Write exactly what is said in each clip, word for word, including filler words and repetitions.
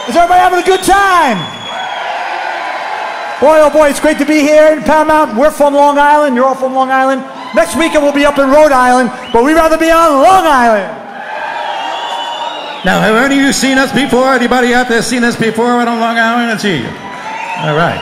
Is everybody having a good time? Boy, oh boy, it's great to be here in Paramount. We're from Long Island. You're all from Long Island. Next weekend we'll be up in Rhode Island, but we'd rather be on Long Island. Now, have any of you seen us before? Anybody out there seen us before on Long Island? Let's see you. All right.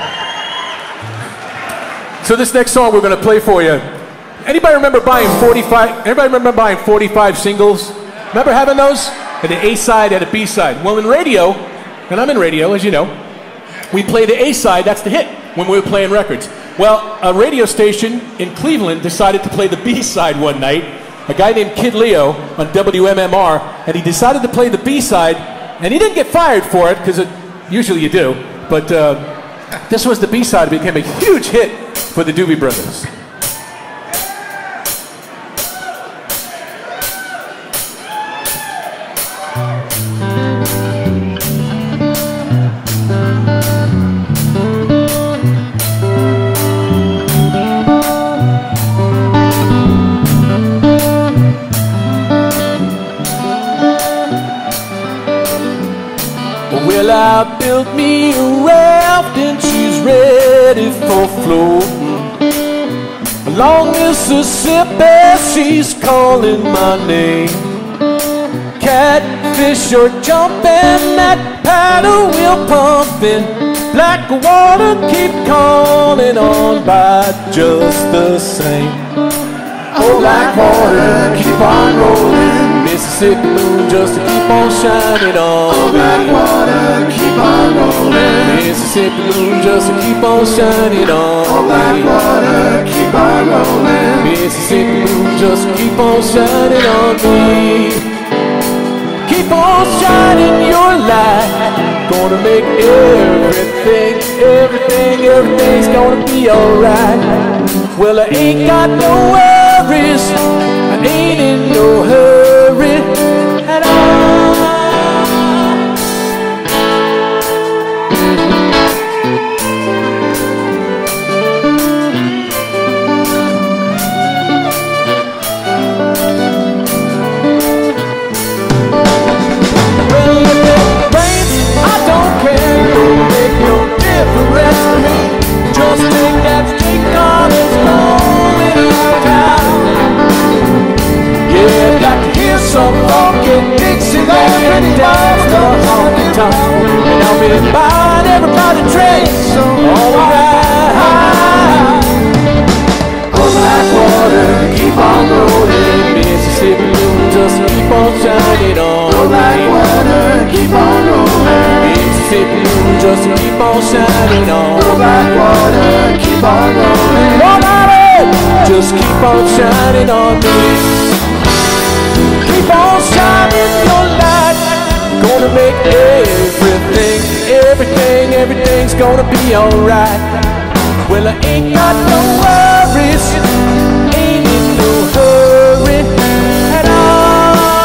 So this next song we're going to play for you. Anybody remember buying forty-five? Anybody remember buying forty-five singles? Remember having those? Had an A side, had a B side. Well, in radio, and I'm in radio, as you know, we play the A side. That's the hit when we were playing records. Well, a radio station in Cleveland decided to play the B side one night. A guy named Kid Leo on W M M R, and he decided to play the B side, and he didn't get fired for it because usually you do. But uh, this was the B side. It became a huge hit for the Doobie Brothers. Well, I built me a raft and she's ready for floating. Along Mississippi, she's calling my name. Catfish are jumping, that paddle wheel pumping. Blackwater keep calling on by just the same. Oh, Blackwater, keep on rolling. Mississippi moon just to keep on shining on. Oh, Blackwater, keep on rolling. Mississippi moon just to keep on shining on. Oh, Blackwater, keep on rolling. Mississippi moon just to keep on shining on me. Keep on shining your light. Gonna make everything, everything, everything's gonna be alright. Well, I ain't got no worries, I ain't in no hurry at all. Well, if it rains, I don't care, don't make no difference to me. Just take that stick on its rolling down. Yeah, I'd like to hear some funky Dixieland and dance the honky tonk. And I'll be buying everybody drinks alright. Oh, Blackwater, keep on rolling. Mississippi moon just keep on shining on. Oh, Blackwater, keep on rolling. Mississippi moon just keep on shining on. Oh, Blackwater, keep on rolling. One just keep on shining on me. Keep on shining your light. Gonna make everything, everything, everything's gonna be alright. Well, I ain't got no worries, ain't in no hurry at all.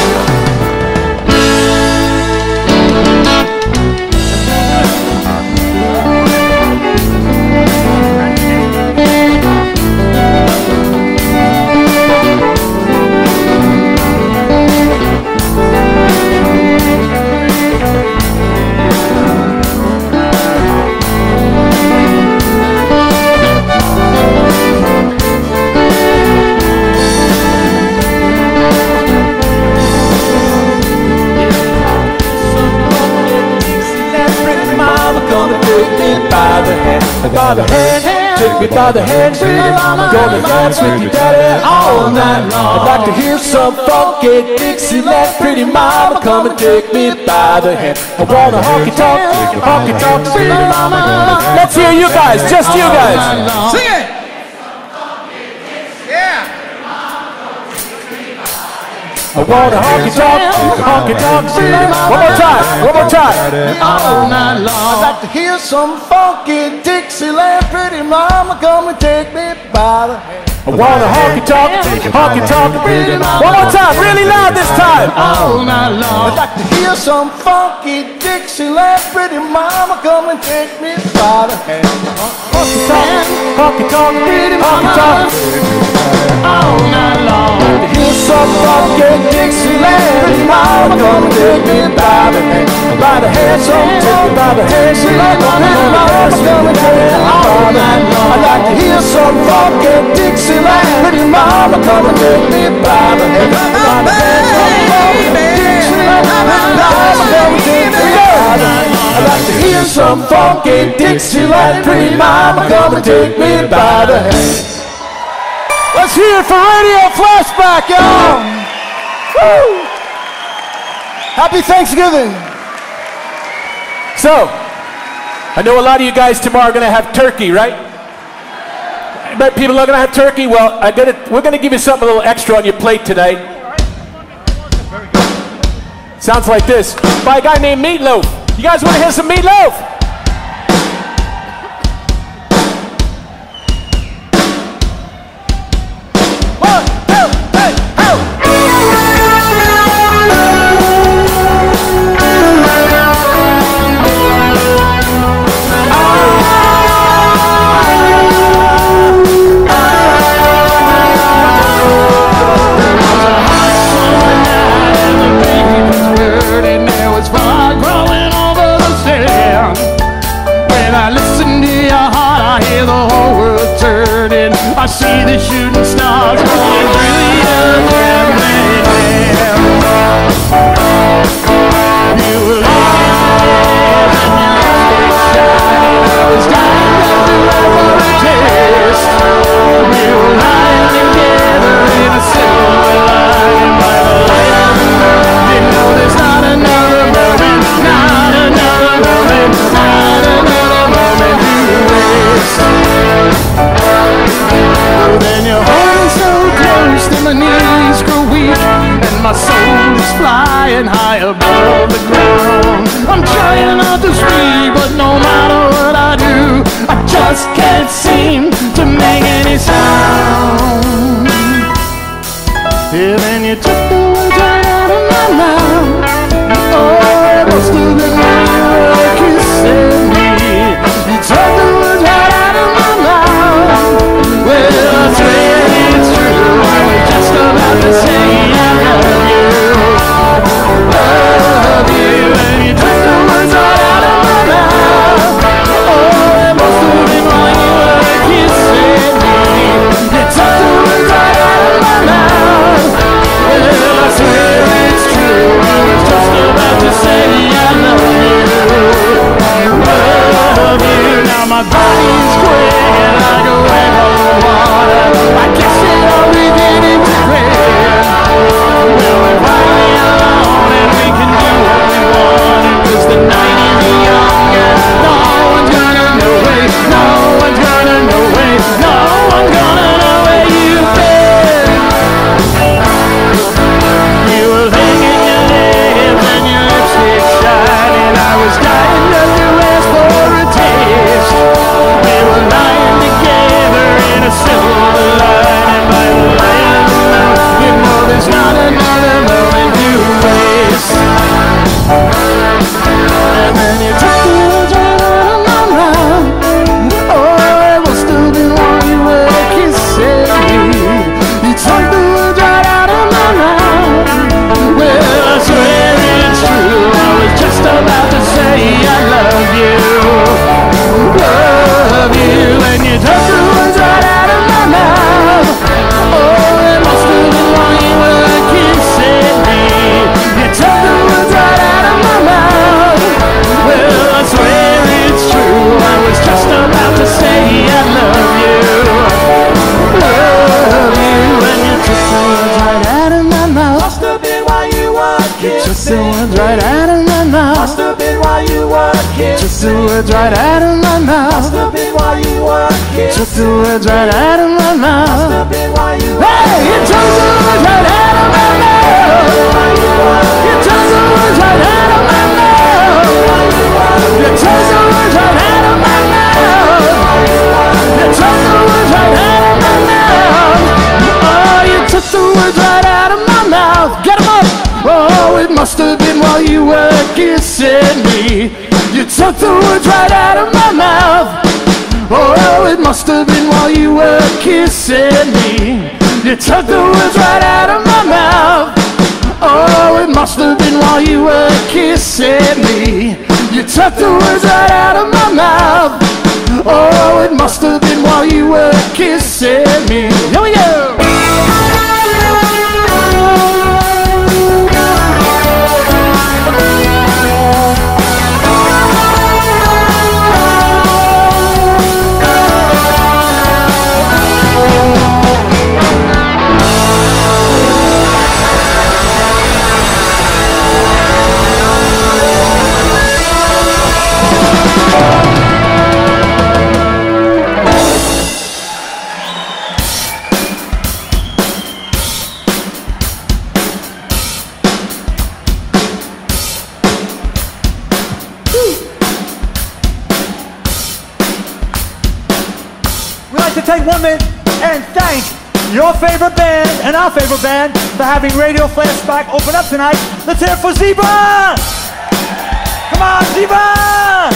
By the hand, by the hand, take me by the hand. Gonna dance with you, daddy, all night long. I'd like to hear some funky Dixieland. Pretty mama, come and take me by the hand. I wanna honky tonk, honky tonk, pretty mama. Let's hear you guys, just you guys. Sing it. Yeah. I want a honky tonk, honky tonk, one more time, one more time. All night long. I'd like to hear some funky Dixieland. Pretty mama, come and take me by the hand. I want a honky tonk, honky tonk, pretty mama. One more time, really loud this time. All night long. I'd like to hear some funky Dixieland. Pretty mama, come and take me by the hand. Honky tonk, honky tonk, pretty honky tonk. All night long. I'd like to hear some funky Dixieland, mama come take me by the hand, by the hand, some take me by the hand. She like on that mama come take me all night long. I like to hear some funky Dixieland, pretty mama come and take me by the hand, by the hand, some funky Dixieland, mama come and take me by the hand. I like to hear some funky Dixieland, pretty mama come and take me by the hand. Let's hear it for Radio Flashback, y'all! Woo! Happy Thanksgiving! So, I know a lot of you guys tomorrow are going to have turkey, right? But people are going to have turkey. Well, I gotta, we're going to give you something a little extra on your plate tonight. Sounds like this, by a guy named Meatloaf. You guys want to hear some Meatloaf? I see the shooting stars going brilliant and mayhem. You were lying and your lipstick shining. I was dying to have a taste. We were lying together in a silver lining by the light of the moon. You know there's not another moment, not another moment, not another moment to waste. Then you hold me so close that my knees grow weak and my soul is flying high above the ground. I'm trying not to speak, but no matter what I do, I just can't seem to make any sound. Yeah, then you took the words right out of my mouth. Oh, it must have been when you were kissing me. You took the words right out of my mouth. Well, I swear it's true, I was just about to say I love you, love you, and you took the words right out of my mouth. Oh, it must have been while you were kissing me. You took the words right out of my mouth. Well, I swear it's true, I was just about to say I love you, love you. Now my body's quaking like a wave of water. I guess it all beginning to break. Well, we're finally alone and we can do what we want. Cause the night is young and no one's gonna know it. No one's gonna know it. No one's gonna know where you've been. You were licking your lips and your lipstick shining. I was dying just to ask for a taste. We were lying together in a silver lining by the light of the moon. You know there's not another moment to waste. And then you took the words right out of my mouth. Oh, it must have been while you were kissing me. You took the words right out of my mouth. Well, I swear it's true, I was just about to say I love you, love you, and you took the words right out of my mouth. Oh, it must have been while you were kissing me. You took the words right out of my mouth. Well, I swear it's true, I was just about to say I love you, love you, and you took the words right out of my mouth. Must have been while you were kissing. Just the words right out of my mouth. Must have been while you were kissing. Just the words right out of my mouth. Must have been while you were kissing. Just the words right out of my mouth. Must have been while you were kissing. Hey, you took the words right out of my mouth. You took the words right out of my mouth. You took the words right out of my mouth. You took the words right out of my mouth. Oh, you took the words right out of my mouth. Get 'em up. Oh, it must have been while you were kissing me. You took the words right out of my mouth. Oh, it must have been while you were kissing me. You took the words right out of my mouth. Oh, it must have been while you were kissing me. You took the words right out of my mouth. Oh, it must have been while you were kissing me. Here we go. Take one minute and thank your favorite band and our favorite band for having Radio Flashback open up tonight. Let's hear it for Zebra! Come on, Zebra!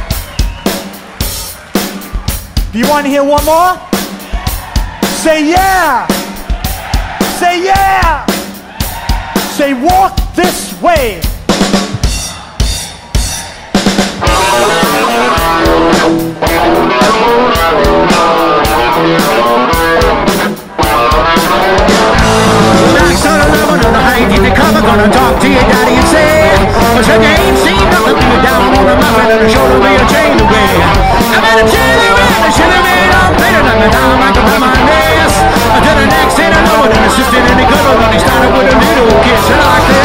Do you want to hear one more? Say yeah! Say yeah! Say walk this way! Knocks on a level on the height, get the cover, gonna talk to your daddy and say, but you ain't seen nothing till you're down on the muffin and the shoulder with your chain away. I'm in a chilly red, a chilly red, I'm better than the down like a my ass. Until the next thing I know it, an assistant in the color when he started with a little kiss like that.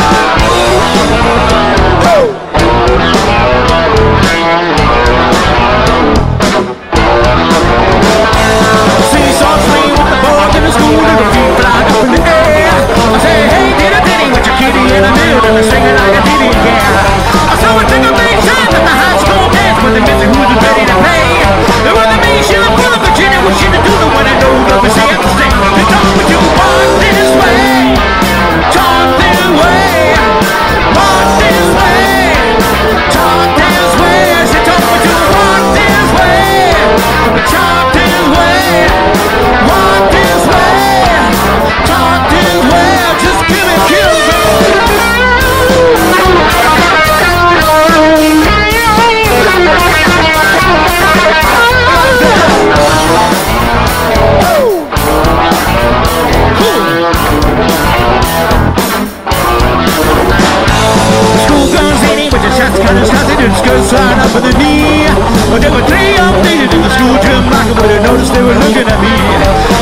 See some swing with the boys in the school and the feet fly up in the air. I say, hey, diddy diddy with your kitty in the middle and they're singing like a diddy yeah. I saw a thing of big time at the high school dance with the music who was ready to play. There was a me, she was full of Virginia, what she to do the one I know of and say, they talk with you, walk this way, talk this way, walk this way, talk this way. She talk with you, walk this way, talk this way, walk this way, talk this way. Just give it, kill me. School guns in it with your shots kind of started and skirts right up at the knee. But there were three updated in the school gym like I would have noticed they were looking at me.